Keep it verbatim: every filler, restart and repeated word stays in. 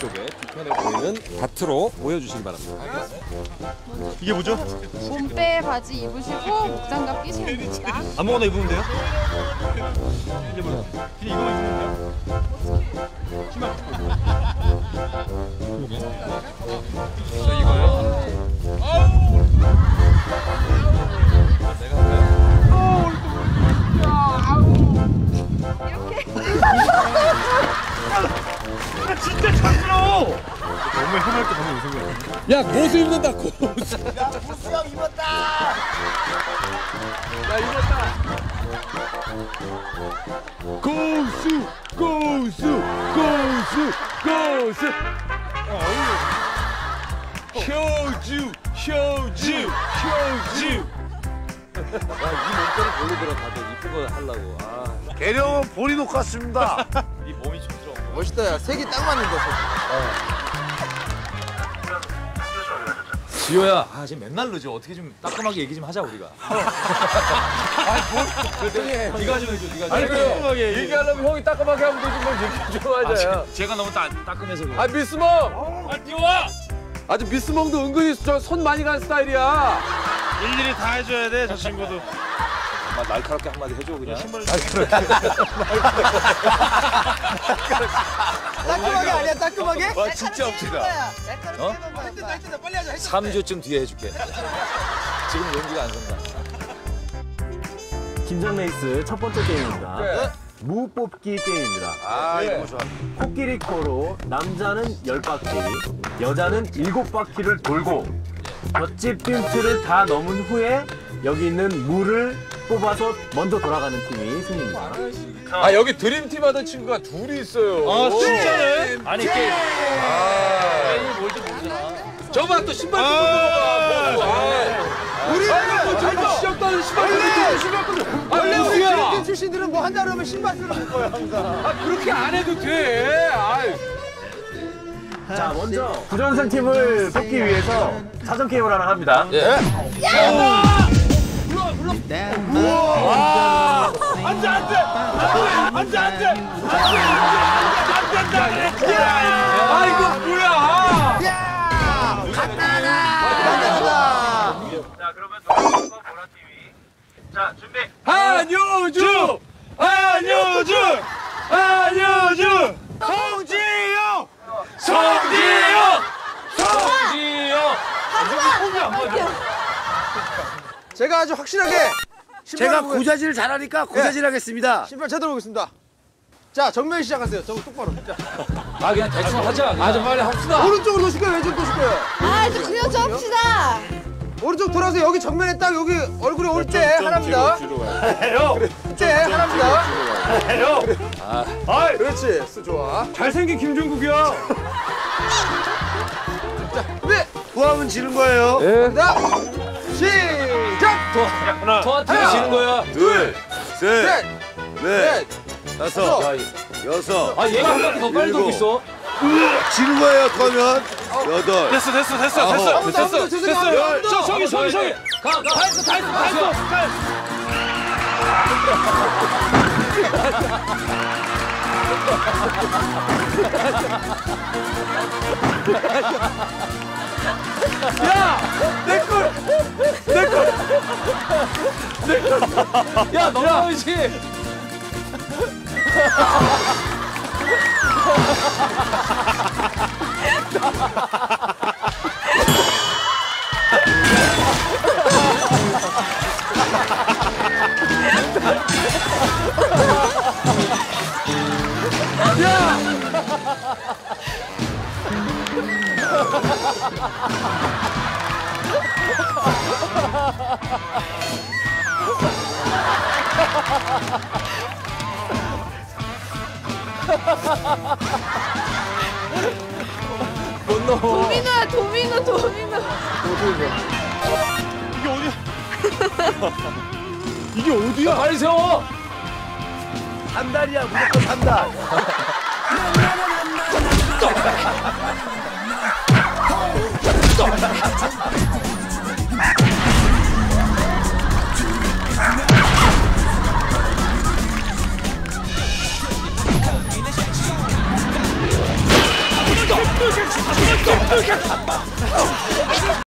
쪽에 뒤편에 보이는 바트로 모여주시기 바랍니다. 이게 뭐죠? 몸빼 바지 입으시고 목장갑 끼시면 됩니다. 아무거나 입으면 돼요? 이게 뭐야? 그냥 이거만 입으면 돼요? 신발 벗고. 자, 이거요? 아우! 내가 할까요? 이렇게. 아, 진짜 촌스러워! 너무 해맑게 보면 웃은 거야. 야 고수 입는다 고수. 야 보수형 입었다. 야 입었다. 고수 고수 고수 고수. 효주 효주 효주. 야이 몸빼를 걸로 들어 다들 이쁜 거 하려고. 아. 계룡은 보리 녹았습니다. 이 몸이 촌스러워. 멋있다. 야 색이 딱 맞는다. 지효야, 아 지금 맨날 늦어. 어떻게 좀 따끔하게 얘기 좀 하자 우리가. 아니 뭐? 네가 좀 해줘. 네가 좀. 아니 그래요. 얘기하려면 형이 따끔하게 하면 되지 뭘 얘기 좀 아, 하자. 제, 제가 너무 따, 따끔해서 그래. 아 미스멍. 아, 뛰어와! 아주 미스멍도 은근히 저 손 많이 간 스타일이야. 일일이 다 해줘야 돼, 저 친구도. 정말 날카롭게 한마디 해줘 그냥. 따끔하게 아니야 따끔하게? 와 진짜 웃기다. 어? 빨리 하자. 삼 주쯤 뒤에 해줄게. 지금 용기가 안 선다. 김장 레이스 첫 번째 게임입니다. 네. 무 뽑기 게임입니다. 아 네. 이거 좋아. 코끼리 코로 남자는 열 바퀴, 여자는 일곱 바퀴를 돌고 볏짚 빈트를 다 넘은 후에 여기 있는 무를 뽑아서 먼저 돌아가는 팀이 승리입니다. 아 여기 드림팀 하던 친구가 둘이 있어요. 아, 진짜네? 아니 게임. 아. 게임이 뭘지 모르잖아. 저봐 또 신발 좀 벗어봐. 우리 지금 시작도 안 신발 좀 신발 좀. 아 무수야. 팀 출신들은 뭐 한다 그러면 신발 쓰는 거야 항상. 아 그렇게 안 해도 돼. 아이. 자, 먼저 부전승 팀을 뽑기 위해서 사전 게임을 하나 합니다. 예. 안돼 안돼! 안돼 안돼! 아 이거 뭐야? 간단하다. 자 그러면 노란팀과 보라팀이 자 준비! 한효주, 한효주! 한효주! 송지효! 송지효! 송지효! 제가 아주 확실하게 제가 고자질을 잘하니까 고자질 하겠습니다. 신발 제대로 보겠습니다. 자 정면 시작하세요. 저 똑바로. 자, 아 그냥 대충 하자. 아 좀 빨리 합시다. 오른쪽으로 도실 거예요. 왼쪽 도실 거예요. 아, 저 그냥 좀 합시다. 오른쪽 돌아서 여기 정면에 딱 여기 얼굴에 올 때 하나입니다. 형! 때 하나입니다. 형! 아이! 그렇지. 수 좋아. 잘생긴 김종국이야! 자 준비. 구하면 지는 거예요. 예. 자 시작. 하나 토한테 지는 거야. 둘, 셋, 셋, 넷, 넷, 다섯, 다섯, 여섯. 아 얘가 한 바퀴 더 빨리 돌고 있어. 지는 거예요. 그러면 여덟. 됐어 됐어 됐어 아홉. 됐어 아무도 아무도 됐어 죄송해요. 됐어 아무도. 저 저기 저기 저기 가 가. 다 했어 다 했어 다 했어. 야 넘어가야지. 도미노야, 도미노, 도미노. 이게 어디야? 이게 어디야? 빨리 세워. 한 달이야. 무조건 한 달.